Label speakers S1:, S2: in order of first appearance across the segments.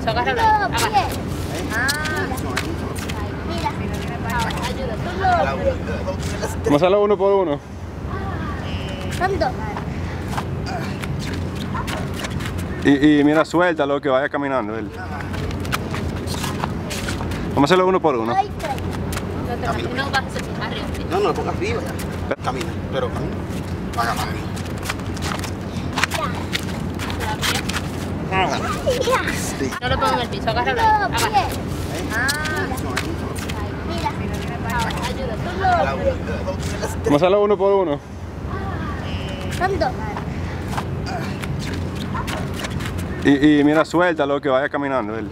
S1: piso, agárralo ahí. Agárralo.
S2: Mira.
S3: Vamos a hacerlo uno por uno.
S2: Son dos.
S3: Y mira, suéltalo que vaya caminando él. Vamos a hacerlo uno por uno.
S2: Hay tres.
S1: No vas a hacer arriba.
S4: No, ponga arriba ya. Camina, pero camina. Haga más.
S1: No lo pongo en el piso, agárralo ahí. Agárralo.
S2: Mira.
S3: Vamos a hacerlo uno por uno.
S2: Son dos.
S3: Y mira, suéltalo que vaya caminando él.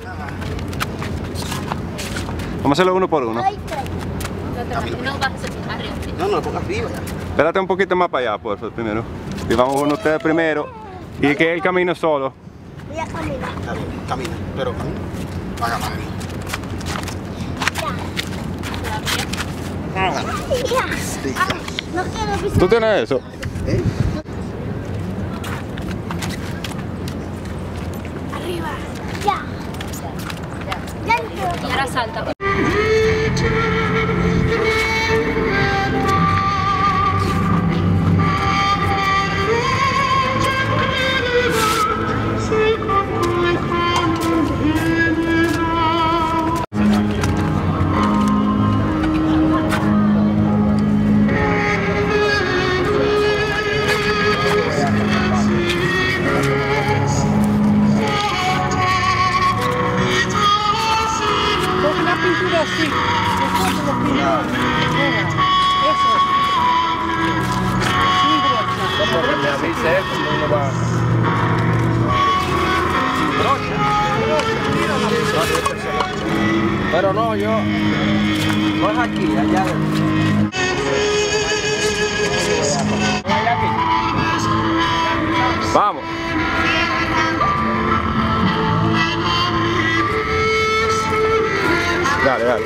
S3: Vamos a hacerlo uno por uno.
S2: Hay tres.
S1: No vas a hacer arriba.
S4: No, ponga arriba ya.
S3: Espérate un poquito más para allá, por favor, primero. Y vamos con ustedes primero. Y que él camine solo.
S2: Voy a caminar.
S4: Está bien, camina, pero camina. Haga más.
S2: No quiero pisar.
S3: ¿Tú tienes eso?
S2: Arriba. Ya. Ya.
S1: Y ahora salta.
S5: Así, nosotros los pintamos. Eso.
S4: Como me avise eso, no va. Pero no, yo. No es aquí, allá.
S3: Vamos. Dale, dale.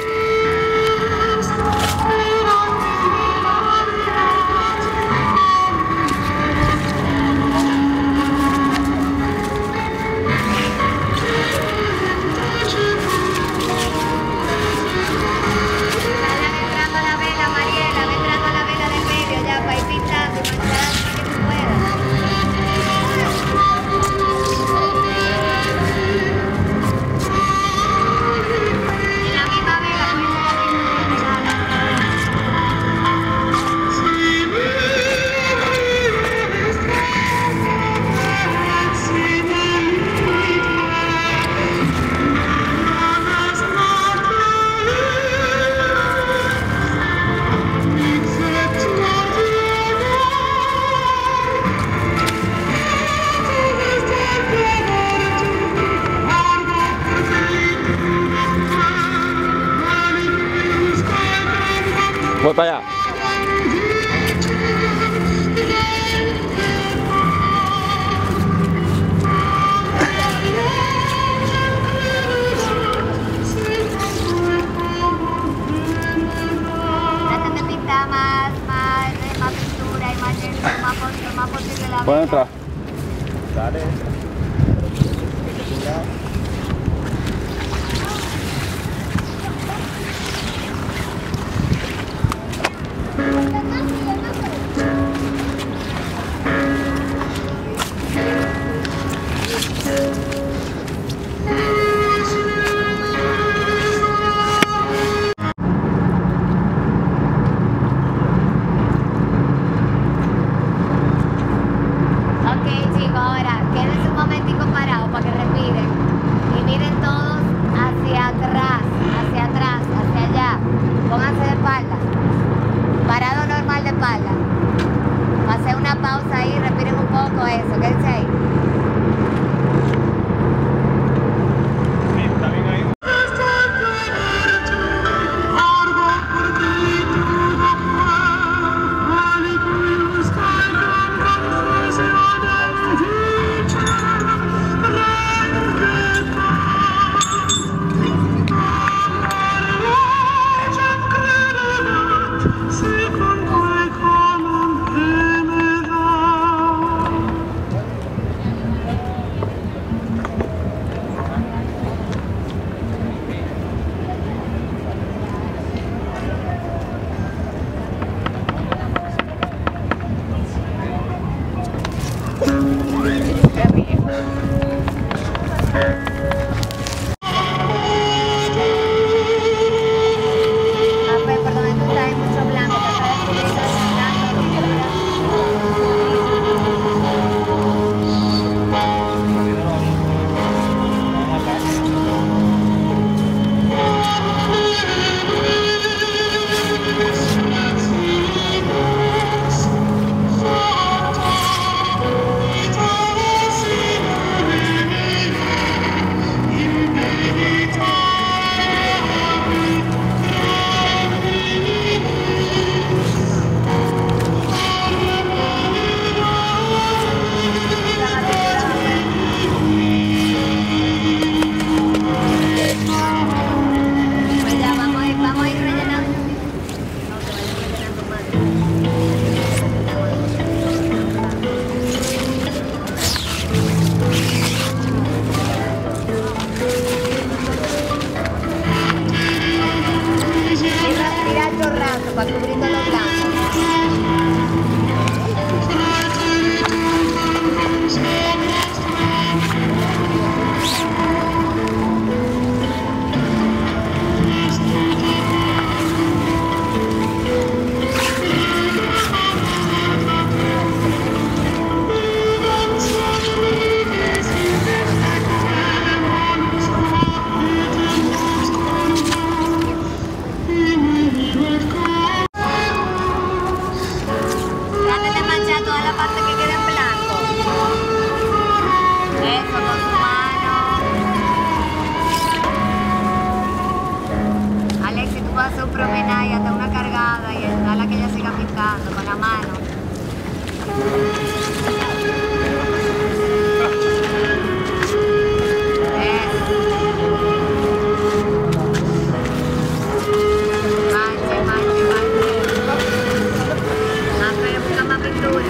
S3: Voy para allá.
S2: Trata de pintar más pintura y más posible la
S3: ¿Puedo entrar?
S4: Dale.
S2: Ok, chicos, ahora quédense un hacer un promenade, hasta una cargada y a la que ella siga pintando con la mano. Manche, manche, manche. Más, pero busca más pintura.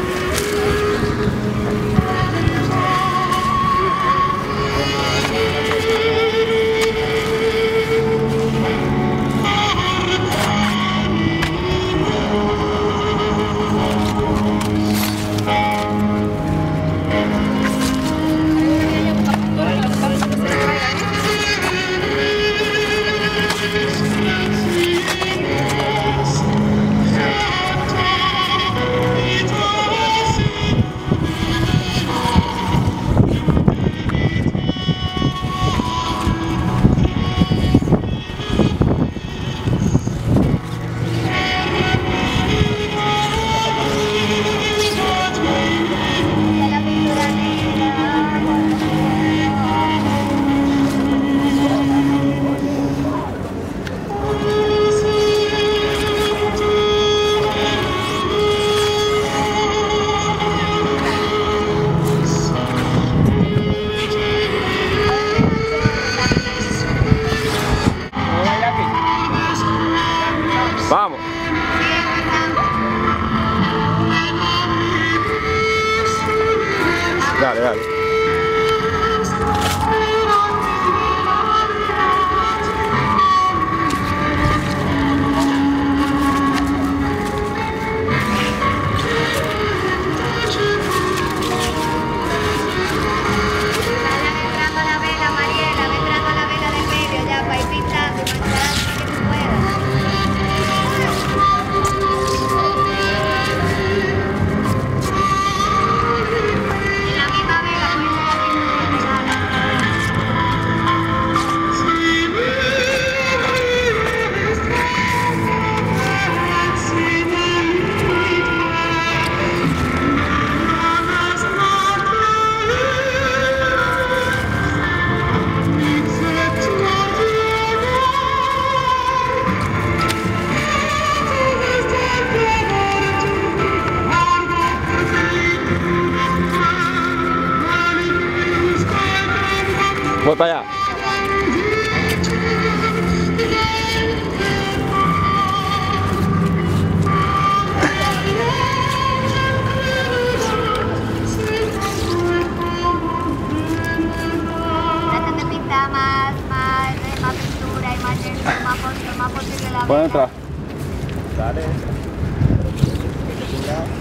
S3: Vamos. Dale, dale. Voy para allá.
S2: Traten de pintar más pintura y más posible la
S3: ¿Puedo entrar?
S4: Dale.